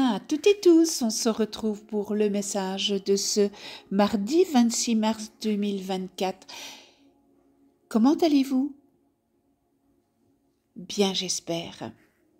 matin à toutes et tous, on se retrouve pour le message de ce mardi 26 mars 2024. Comment allez-vous? Bien, j'espère.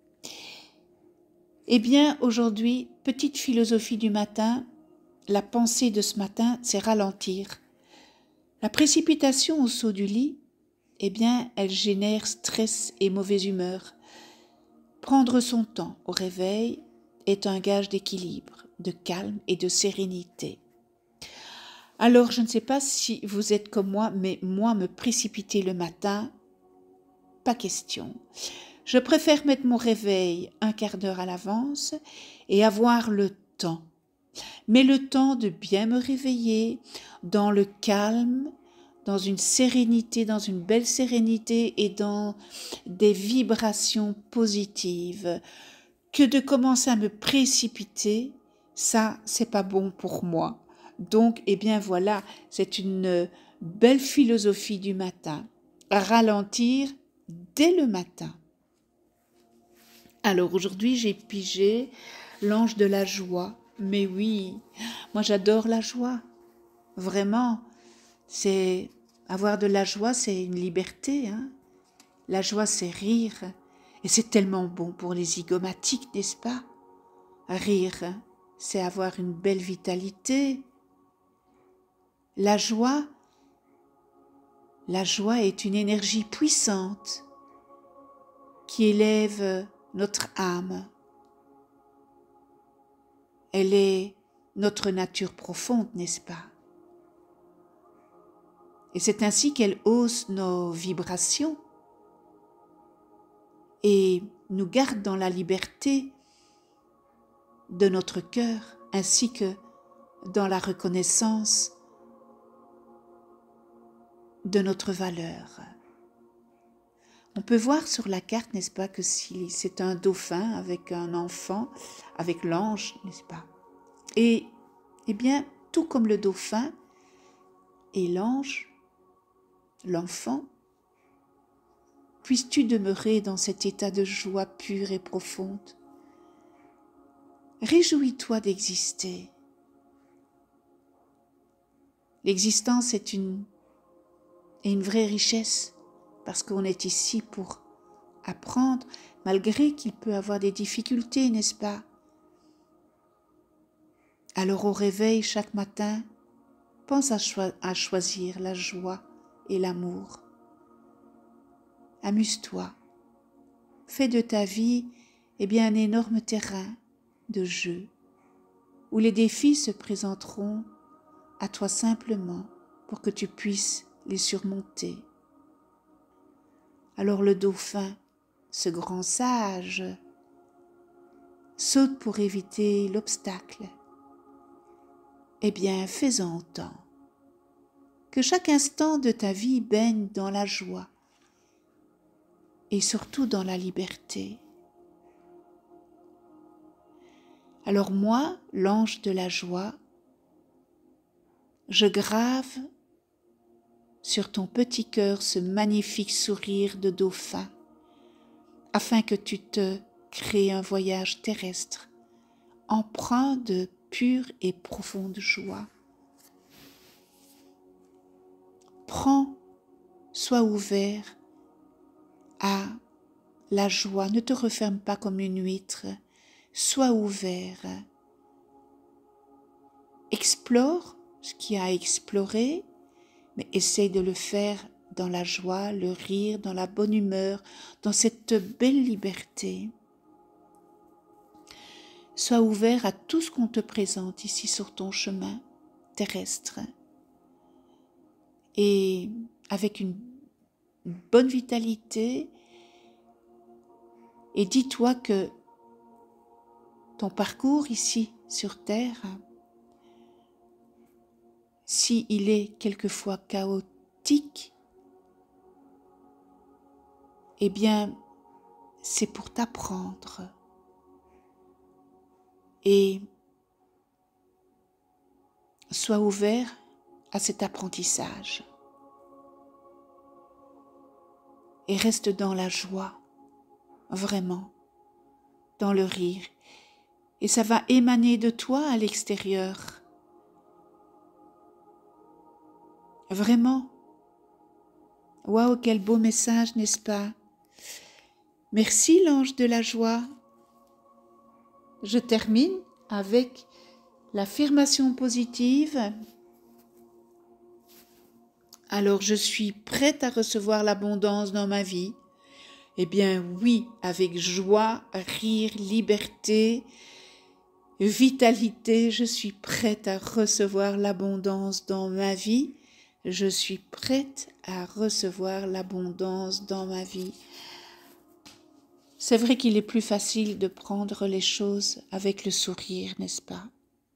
Eh bien, aujourd'hui, petite philosophie du matin, la pensée de ce matin, c'est ralentir. La précipitation au saut du lit, eh bien, elle génère stress et mauvaise humeur. Prendre son temps au réveil est un gage d'équilibre, de calme et de sérénité. Alors, je ne sais pas si vous êtes comme moi, mais moi, me précipiter le matin, pas question. Je préfère mettre mon réveil un quart d'heure à l'avance et avoir le temps. Mais le temps de bien me réveiller dans le calme, dans une sérénité, dans une belle sérénité et dans des vibrations positives. Que de commencer à me précipiter, ça, c'est pas bon pour moi. Donc, eh bien voilà, c'est une belle philosophie du matin. Ralentir dès le matin. Alors aujourd'hui, j'ai pigé l'ange de la joie. Mais oui, moi j'adore la joie. Vraiment, c'est avoir de la joie, c'est une liberté. La joie, c'est rire. Et c'est tellement bon pour les zygomatiques, n'est-ce pas? Rire, c'est avoir une belle vitalité. La joie est une énergie puissante qui élève notre âme. Elle est notre nature profonde, n'est-ce pas? Et c'est ainsi qu'elle hausse nos vibrations et nous garde dans la liberté de notre cœur, ainsi que dans la reconnaissance de notre valeur. On peut voir sur la carte, n'est-ce pas, que si c'est un dauphin avec un enfant, avec l'ange, n'est-ce pas? Et, eh bien, tout comme le dauphin et l'ange, l'enfant, puisses-tu demeurer dans cet état de joie pure et profonde. Réjouis-toi d'exister. L'existence est une vraie richesse, parce qu'on est ici pour apprendre, malgré qu'il peut avoir des difficultés, n'est-ce pas? Alors au réveil chaque matin, pense à choisir la joie et l'amour. Amuse-toi. Fais de ta vie un énorme terrain de jeu, où les défis se présenteront à toi simplement pour que tu puisses les surmonter. Alors le dauphin, ce grand sage, saute pour éviter l'obstacle. Eh bien, fais-en autant. Que chaque instant de ta vie baigne dans la joie et surtout dans la liberté. Alors moi, l'ange de la joie, je grave sur ton petit cœur ce magnifique sourire de dauphin, afin que tu te crées un voyage terrestre empreint de pure et profonde joie. Sois ouvert à la joie, ne te referme pas comme une huître, sois ouvert. Explore ce qu'il y a à explorer, mais essaye de le faire dans la joie, le rire, dans la bonne humeur, dans cette belle liberté. Sois ouvert à tout ce qu'on te présente ici sur ton chemin terrestre et avec une bonne vitalité, et dis-toi que ton parcours ici sur Terre, si il est quelquefois chaotique, eh bien, c'est pour t'apprendre. Et sois ouvert à cet apprentissage. Et reste dans la joie, vraiment, dans le rire. et ça va émaner de toi à l'extérieur. Vraiment. Waouh, quel beau message, n'est-ce pas? Merci l'ange de la joie. Je termine avec l'affirmation positive. Alors, je suis prête à recevoir l'abondance dans ma vie. Eh bien oui, avec joie, rire, liberté, vitalité, je suis prête à recevoir l'abondance dans ma vie. Je suis prête à recevoir l'abondance dans ma vie. C'est vrai qu'il est plus facile de prendre les choses avec le sourire, n'est-ce pas?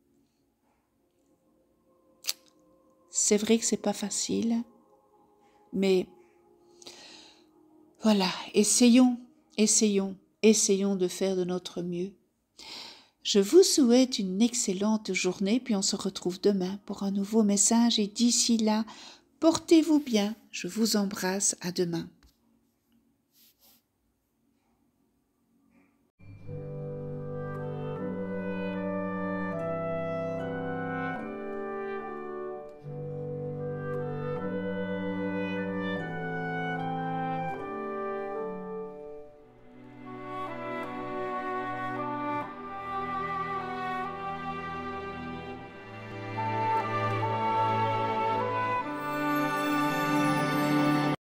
C'est vrai que c'est pas facile, mais voilà, essayons de faire de notre mieux. Je vous souhaite une excellente journée, puis on se retrouve demain pour un nouveau message et d'ici là, portez-vous bien, je vous embrasse, à demain.